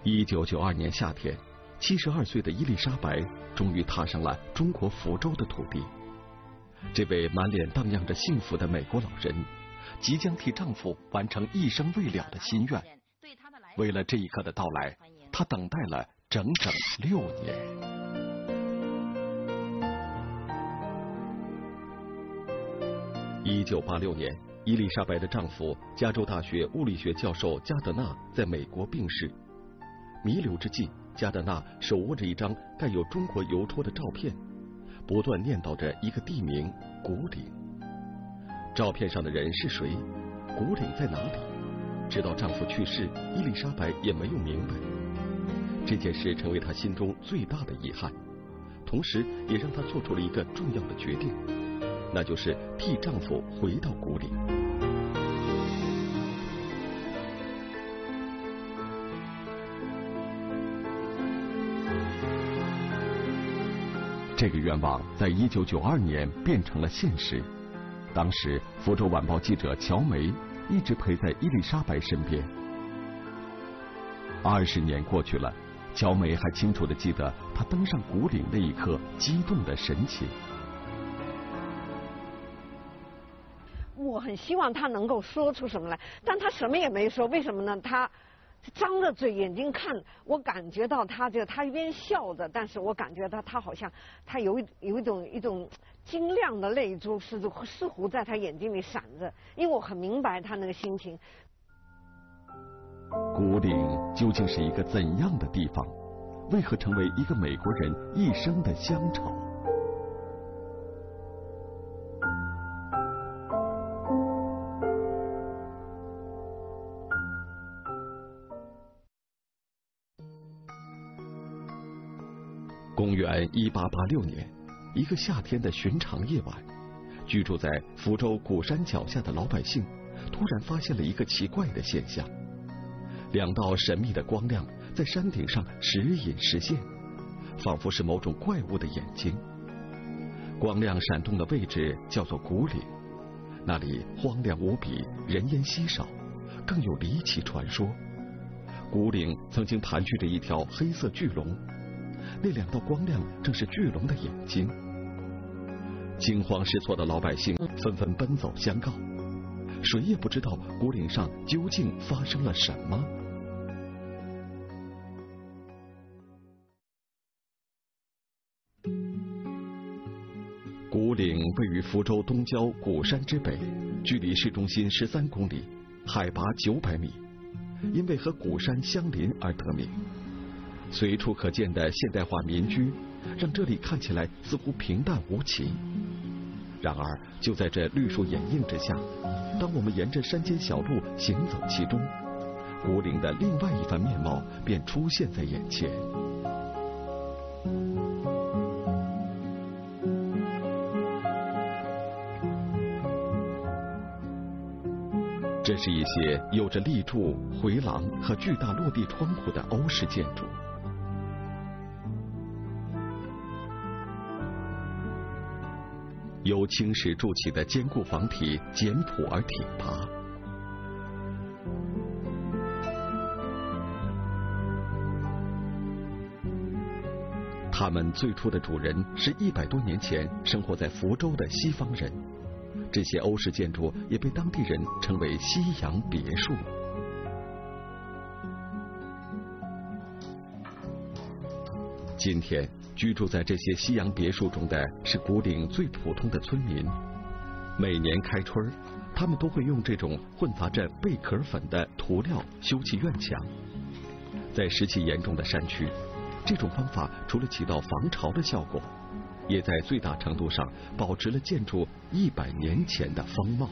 1992年夏天，72岁的伊丽莎白终于踏上了中国福州的土地。这位满脸荡漾着幸福的美国老人，即将替丈夫完成一生未了的心愿。为了这一刻的到来，她等待了整整6年。1986年，伊丽莎白的丈夫加州大学物理学教授加德纳在美国病逝。弥留之际，加德纳手握着一张盖有中国邮戳的照片，不断念叨着一个地名——古岭。照片上的人是谁？古岭在哪里？直到丈夫去世，伊丽莎白也没有明白。这件事成为她心中最大的遗憾，同时也让她做出了一个重要的决定，那就是替丈夫回到古岭。这个愿望在1992年变成了现实。当时，福州晚报记者乔梅一直陪在伊丽莎白身边。20年过去了，乔梅还清楚地记得她登上古岭那一刻激动的神情。 我很希望他能够说出什么来，但他什么也没说。为什么呢？他张着嘴，眼睛看，我感觉到他一边笑着，但是我感觉到他好像他有一种晶亮的泪珠似乎在他眼睛里闪着，因为我很明白他那个心情。 古岭究竟是一个怎样的地方？为何成为一个美国人一生的乡愁？公元1886年，一个夏天的寻常夜晚，居住在福州鼓山脚下的老百姓突然发现了一个奇怪的现象：2道神秘的光亮在山顶上时隐时现，仿佛是某种怪物的眼睛。光亮闪动的位置叫做古岭，那里荒凉无比，人烟稀少，更有离奇传说。古岭曾经盘踞着一条黑色巨龙，那2道光亮正是巨龙的眼睛。惊慌失措的老百姓纷纷奔走相告，谁也不知道古岭上究竟发生了什么。古岭位于福州东郊鼓山之北，距离市中心13公里，海拔900米，因为和鼓山相邻而得名。随处可见的现代化民居，让这里看起来似乎平淡无奇。然而，就在这绿树掩映之下，当我们沿着山间小路行走其中，古岭的另外一番面貌便出现在眼前。这是一些有着立柱、回廊和巨大落地窗户的欧式建筑。由青石筑起的坚固房体简朴而挺拔。他们最初的主人是100多年前生活在福州的西方人。这些欧式建筑也被当地人称为西洋别墅。今天居住在这些西洋别墅中的是古岭最普通的村民。每年开春，他们都会用这种混杂着贝壳粉的涂料修葺院墙。在湿气严重的山区，这种方法除了起到防潮的效果，也在最大程度上保持了建筑100年前的风貌。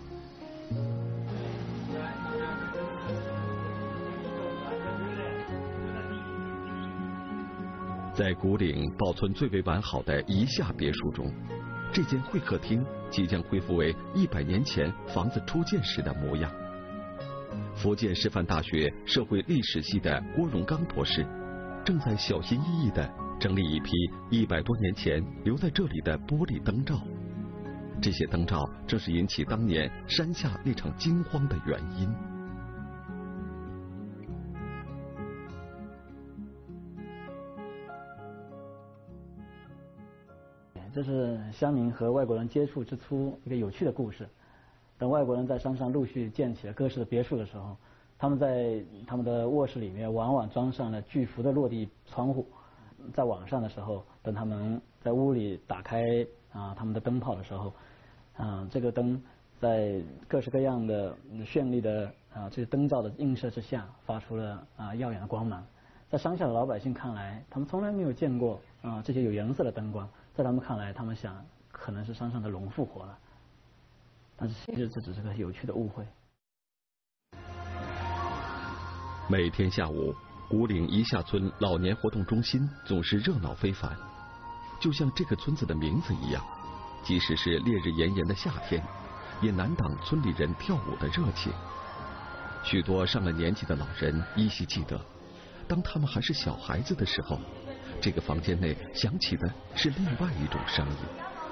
在古岭保存最为完好的宜夏别墅中，这间会客厅即将恢复为100年前房子初建时的模样。福建师范大学社会历史系的郭荣刚博士正在小心翼翼地整理一批100多年前留在这里的玻璃灯罩。这些灯罩正是引起当年山下那场惊慌的原因。 这是乡民和外国人接触之初一个有趣的故事。等外国人在山上陆续建起了各式的别墅的时候，他们在他们的卧室里面往往装上了巨幅的落地窗户。在晚上的时候，等他们在屋里打开他们的灯泡的时候，这个灯在各式各样的绚丽的这些灯罩的映射之下，发出了耀眼的光芒。在乡下的老百姓看来，他们从来没有见过这些有颜色的灯光，在他们看来，他们想可能是山上的龙复活了，但是其实这只是个有趣的误会。 每天下午，古岭一下村老年活动中心总是热闹非凡，就像这个村子的名字一样，即使是烈日炎炎的夏天，也难挡村里人跳舞的热情。许多上了年纪的老人依稀记得，当他们还是小孩子的时候，这个房间内响起的是另外一种声音。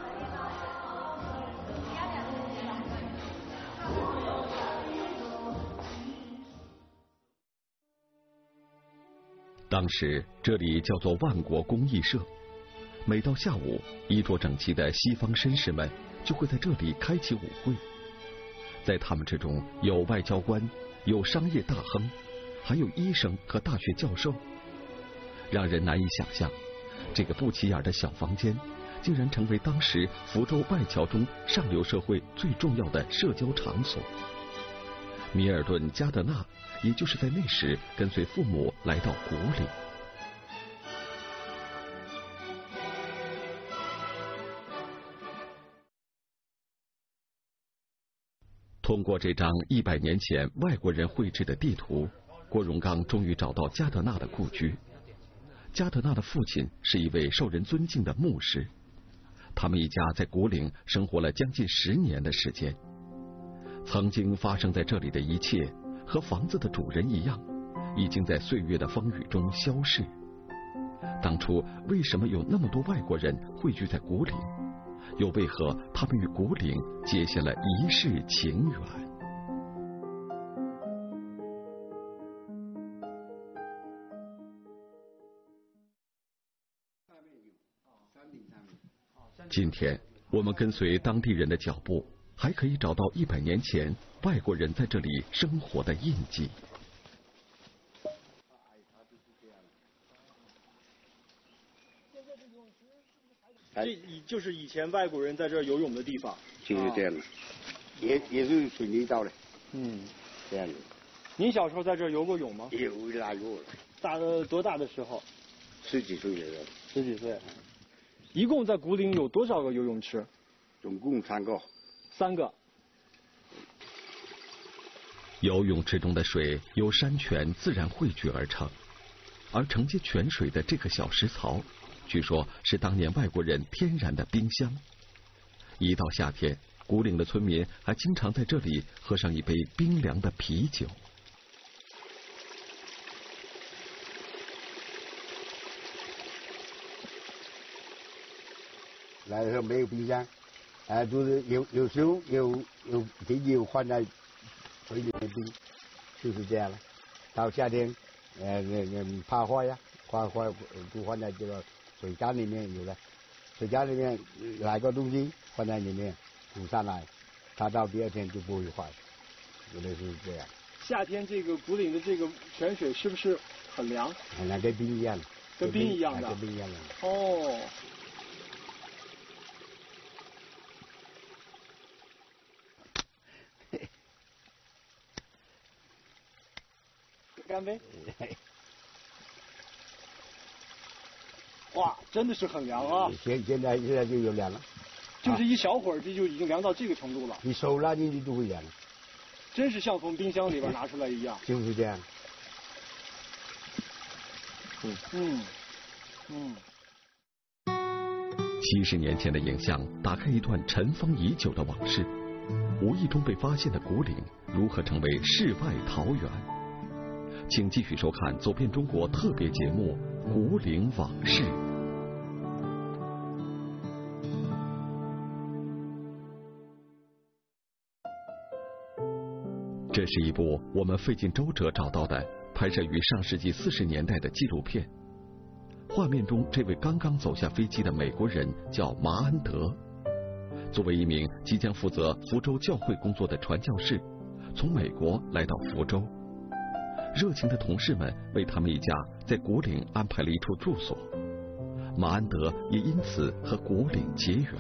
当时这里叫做万国公益社，每到下午，衣着整齐的西方绅士们就会在这里开启舞会。在他们之中，有外交官，有商业大亨，还有医生和大学教授。让人难以想象，这个不起眼的小房间竟然成为当时福州外侨中上流社会最重要的社交场所。米尔顿·加德纳也就是在那时跟随父母来到古岭。通过这张100年前外国人绘制的地图，郭荣刚终于找到加德纳的故居。加德纳的父亲是一位受人尊敬的牧师，他们一家在古岭生活了将近10年的时间。曾经发生在这里的一切，和房子的主人一样，已经在岁月的风雨中消逝。当初为什么有那么多外国人汇聚在古岭？又为何他们与古岭结下了一世情缘？今天我们跟随当地人的脚步，还可以找到100年前外国人在这里生活的印记。 这就是以前外国人在这儿游泳的地方， 就是这样的，也是水泥道的，这样的。 您小时候在这儿游过泳吗？ 有来过了。 多大的时候 ？10几岁的时候。 10几岁。一共在古岭有多少个游泳池？ 总共3个。 3个。 游泳池中的水由山泉自然汇聚而成，而承接泉水的这个小石槽，据说是当年外国人天然的冰箱。一到夏天，古岭的村民还经常在这里喝上一杯冰凉的啤酒。 来的时候没有冰箱，就是有时候有啤酒放在水里面冰，就是这样了。到夏天，怕坏呀，坏就放在这个水缸里面有的，水缸里面来个东西放在里面煮上来，它到第2天就不会坏，有的是这样。 夏天这个古岭的这个泉水是不是很凉？ 很凉，跟冰一样的。 跟冰一样的。 跟冰一样的。 哦。干杯！哇，真的是很凉啊！ 现在就有凉了， 就是一小会儿，这就已经凉到这个程度了。 你手拉进去就会凉了， 真是像从冰箱里边拿出来一样。 就是这样。 70年前的影像打开一段尘封已久的往事，无意中被发现的古岭如何成为世外桃源？请继续收看《走遍中国》特别节目《古岭往事》。这是一部我们费尽周折找到的拍摄于上世纪40年代的纪录片。 画面中这位刚刚走下飞机的美国人叫马安德。作为一名即将负责福州教会工作的传教士，从美国来到福州，热情的同事们为他们一家在古岭安排了一处住所，马安德也因此和古岭结缘。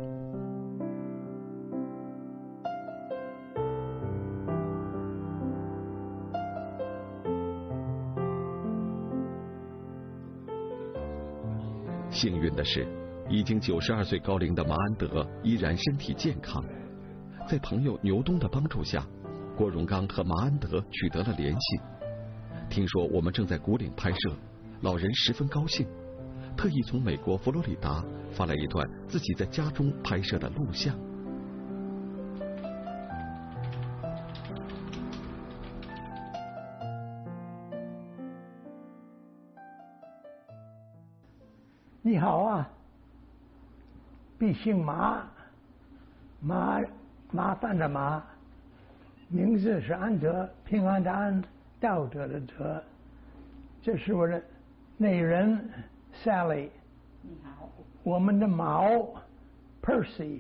幸运的是，已经92岁高龄的马安德依然身体健康。在朋友牛东的帮助下，郭荣刚和马安德取得了联系。听说我们正在古岭拍摄，老人十分高兴，特意从美国佛罗里达发来一段自己在家中拍摄的录像。 你好啊，必姓马，麻烦的麻，名字是安德，平安的安，道德的德。这是我的内人 Sally。你好。我们的毛 Percy。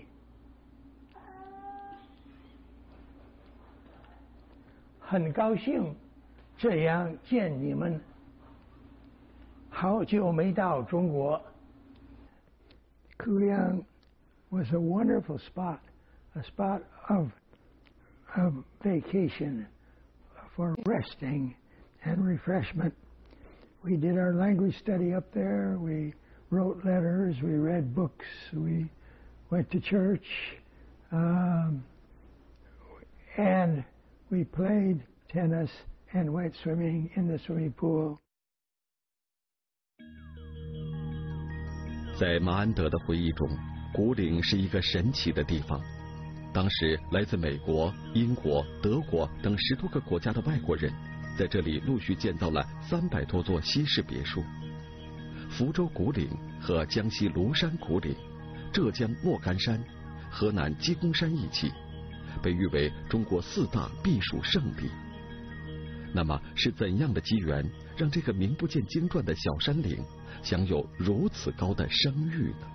很高兴这样见你们，好久没到中国。Kuliang was a wonderful spot, a spot of vacation for resting and refreshment. We did our language study up there, we wrote letters, we read books, we went to church, and we played tennis and went swimming in the swimming pool. 在马安德的回忆中，古岭是一个神奇的地方。当时来自美国、英国、德国等10多个国家的外国人，在这里陆续建造了300多座西式别墅。福州古岭和江西庐山古岭、浙江莫干山、河南鸡公山一起，被誉为中国4大避暑胜地。那么是怎样的机缘，让这个名不见经传的小山岭享有如此高的声誉呢？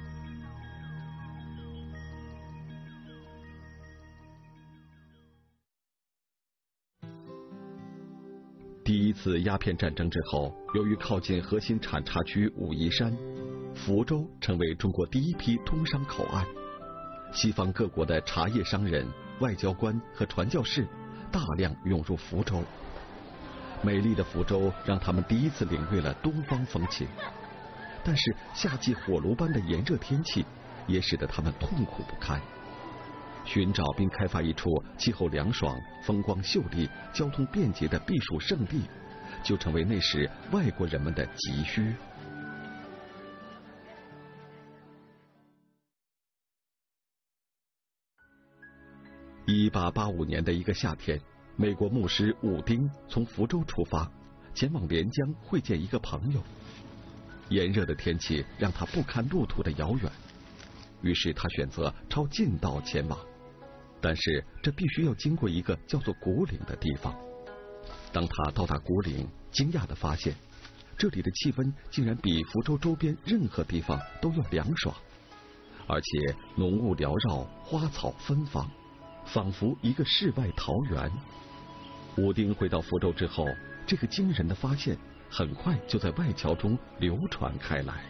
第一次鸦片战争之后，由于靠近核心产茶区武夷山，福州成为中国第一批通商口岸。西方各国的茶叶商人、外交官和传教士大量涌入福州。美丽的福州让他们第一次领略了东方风情，但是夏季火炉般的炎热天气也使得他们痛苦不堪。寻找并开发一处气候凉爽、风光秀丽、交通便捷的避暑胜地，就成为那时外国人们的急需。1885年的一个夏天，美国牧师伍丁从福州出发，前往连江会见一个朋友。炎热的天气让他不堪路途的遥远，于是他选择抄近道前往。但是这必须要经过一个叫做古岭的地方。当他到达古岭，惊讶地发现，这里的气温竟然比福州周边任何地方都要凉爽，而且浓雾缭绕，花草芬芳，仿佛一个世外桃源。伍丁回到福州之后，这个惊人的发现很快就在外侨中流传开来。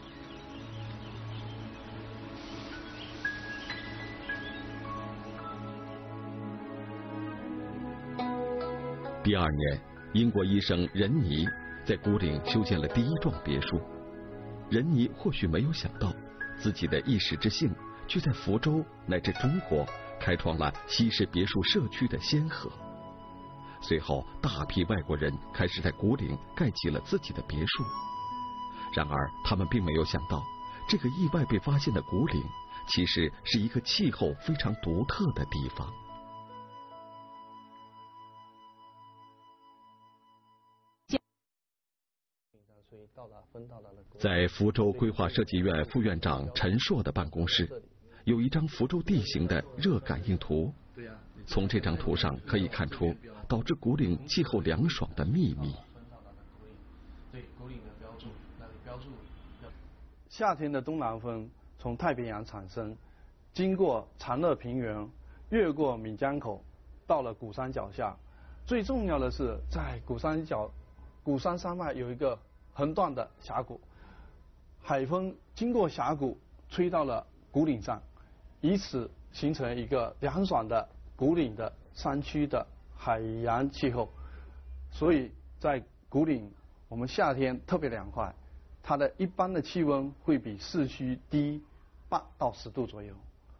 第2年，英国医生任尼在古岭修建了第1幢别墅。任尼或许没有想到，自己的一时之幸，却在福州乃至中国开创了西式别墅社区的先河。随后，大批外国人开始在古岭盖起了自己的别墅。然而，他们并没有想到，这个意外被发现的古岭，其实是一个气候非常独特的地方。在福州规划设计院副院长陈硕的办公室，有一张福州地形的热感应图。从这张图上可以看出导致古岭气候凉爽的秘密。对，古岭的标注那里夏天的东南风从太平洋产生，经过长乐平原，越过闽江口，到了鼓山脚下。最重要的是，在鼓山山脉有一个横断的峡谷，海风经过峡谷吹到了鼓岭上，以此形成一个凉爽的鼓岭的山区的海洋气候。所以在鼓岭，我们夏天特别凉快，它的一般的气温会比市区低8到10度左右。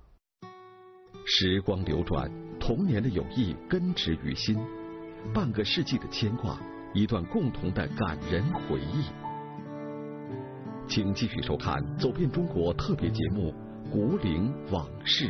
时光流转，童年的友谊根植于心，半个世纪的牵挂，一段共同的感人回忆。请继续收看《走遍中国》特别节目《鼓岭往事》。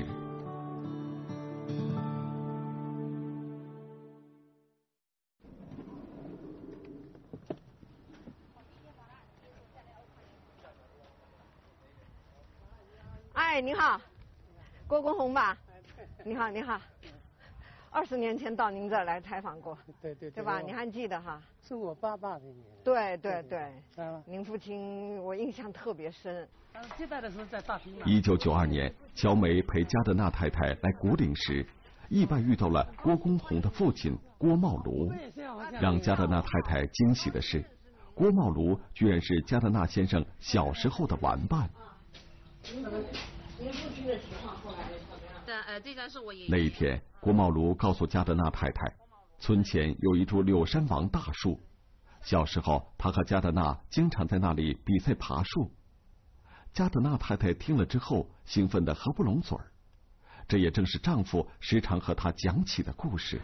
哎，你好，郭公宏吧？你好，你好。20年前到您这儿来采访过，对吧？你还记得哈？ 是我爸爸的年。 对，您父亲我印象特别深。 接待的时候在大平原。 1992年，乔梅陪加德纳太太来鼓岭时，意外遇到了郭公宏的父亲郭茂庐。让加德纳太太惊喜的是，郭茂庐居然是加德纳先生小时候的玩伴。 您父亲的情况后来怎么样？ 这张是我爷爷。 那一天，郭茂庐告诉加德纳太太，村前有一株柳山王大树，小时候他和加德纳经常在那里比赛爬树。加德纳太太听了之后，兴奋得合不拢嘴儿。这也正是丈夫时常和她讲起的故事。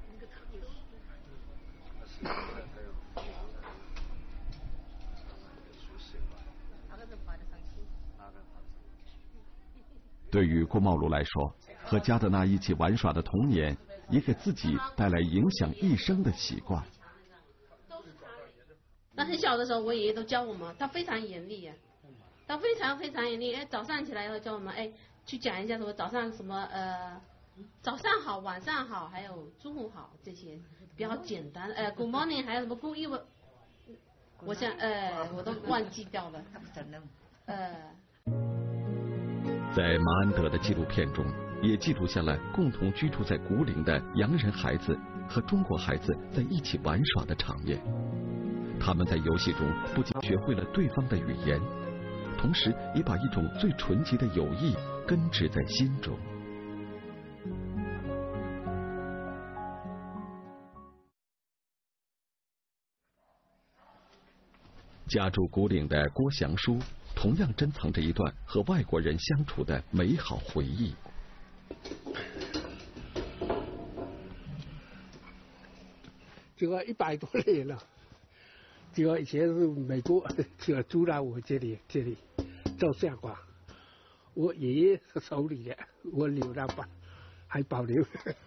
对于郭茂庐来说，和加德纳一起玩耍的童年，也给自己带来影响一生的习惯。 那很小的时候，我爷爷都教我们，他非常严厉呀，他非常严厉。早上起来以后教我们，去讲一下什么早上什么早上好，晚上好，还有中午好，这些比较简单。Good morning， 还有什么 Good evening， 我想我都忘记掉了。 在马安德的纪录片中，也记录下了共同居住在鼓岭的洋人孩子和中国孩子在一起玩耍的场面。他们在游戏中不仅学会了对方的语言，同时也把一种最纯洁的友谊根植在心中。家住鼓岭的郭祥书同样珍藏着一段和外国人相处的美好回忆。 这个100多年了，这个以前是美国这个租来我这里照相馆，我爷爷手里的，我留了吧，还保留。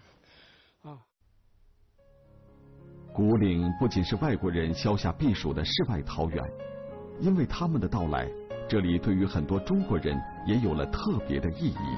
鼓岭不仅是外国人消夏避暑的世外桃源，因为他们的到来，这里对于很多中国人也有了特别的意义。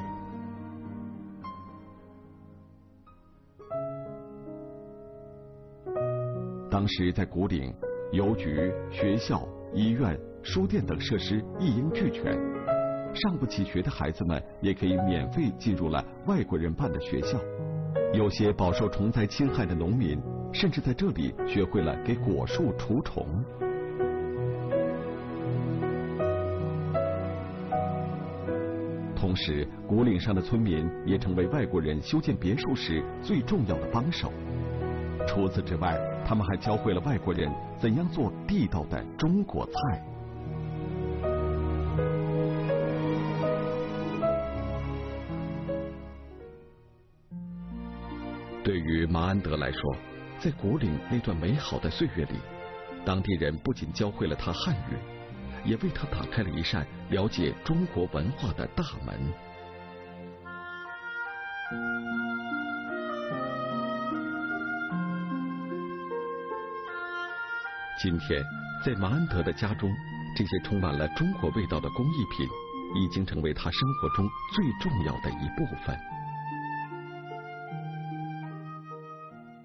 当时在鼓岭，邮局、学校、医院、书店等设施一应俱全，上不起学的孩子们也可以免费进入了外国人办的学校。有些饱受虫灾侵害的农民，甚至在这里学会了给果树除虫。同时，鼓岭上的村民也成为外国人修建别墅时最重要的帮手。除此之外，他们还教会了外国人怎样做地道的中国菜。对于马安德来说，在鼓岭那段美好的岁月里，当地人不仅教会了他汉语，也为他打开了一扇了解中国文化的大门。今天，在马安德的家中，这些充满了中国味道的工艺品，已经成为他生活中最重要的一部分。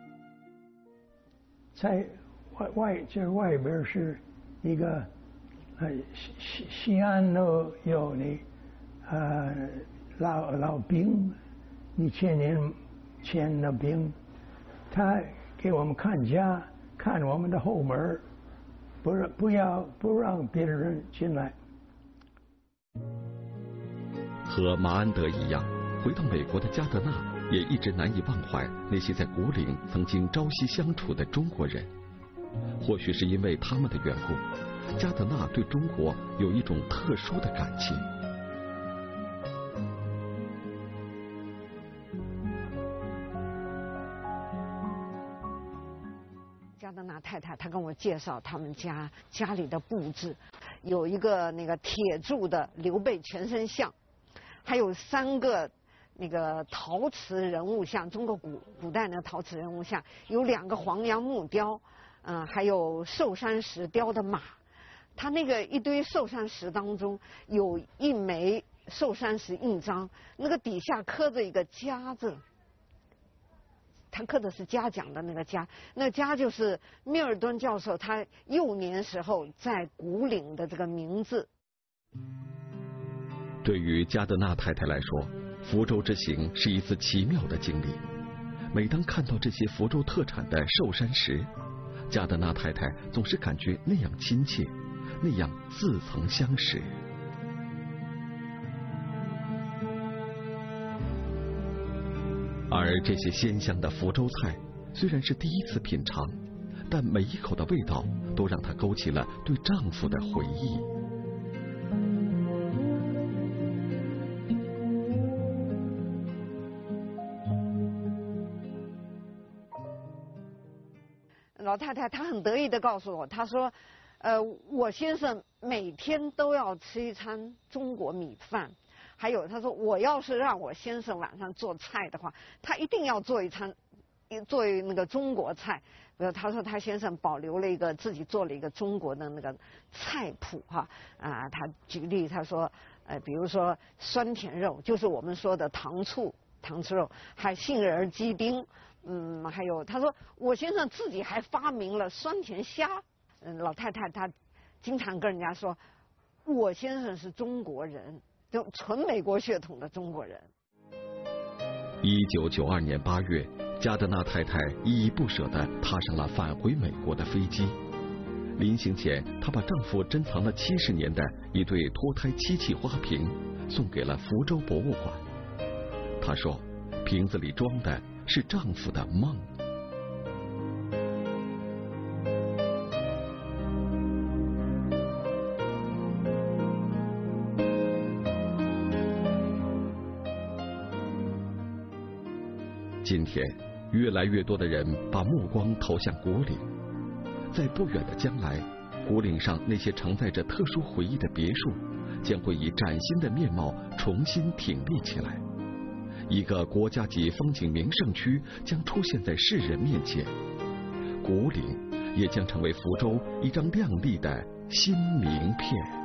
在外边是一个西安有老兵，1000年前的兵，他给我们看家，看我们的后门，不让别人进来。 和马安德一样，回到美国的加德纳也一直难以忘怀那些在古岭曾经朝夕相处的中国人。或许是因为他们的缘故，加德纳对中国有一种特殊的感情。 加德纳太太她跟我介绍他们家里的布置，有一个那个铁铸的刘备全身像，还有3个那个陶瓷人物像，中国古代的陶瓷人物像，有2个黄杨木雕，还有寿山石雕的马。他那个一堆寿山石当中，有一枚寿山石印章，那个底下刻着一个嘉字。他刻的是嘉奖的那个嘉，那嘉就是密尔顿教授他幼年时候在古岭的这个名字。 对于加德纳太太来说，福州之行是一次奇妙的经历。每当看到这些福州特产的寿山石，加德纳太太总是感觉那样亲切，那样似曾相识。而这些鲜香的福州菜虽然是第一次品尝，但每一口的味道都让她勾起了对丈夫的回忆。 老太太她很得意地告诉我，她说我先生每天都要吃一餐中国米饭，还有她说我要是让我先生晚上做菜的话，他一定要做那个中国菜。比如她说她先生保留了自己做了一个中国的那个菜谱哈，她举例她说比如说酸甜肉就是我们说的糖醋肉，还杏仁鸡丁，还有她说我先生自己还发明了酸甜虾。老太太她经常跟人家说，我先生是中国人，就纯美国血统的中国人。 1992年8月，加德纳太太依依不舍地踏上了返回美国的飞机。临行前，她把丈夫珍藏了70年的一对脱胎漆器花瓶送给了福州博物馆。她说，瓶子里装的是丈夫的梦。今天，越来越多的人把目光投向古岭。在不远的将来，古岭上那些承载着特殊回忆的别墅，将会以崭新的面貌重新挺立起来。一个国家级风景名胜区将出现在世人面前，古岭也将成为福州一张亮丽的新名片。